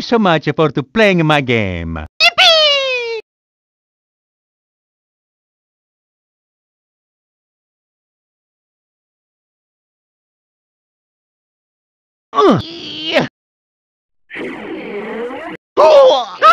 you so much for playing my game. Yippee!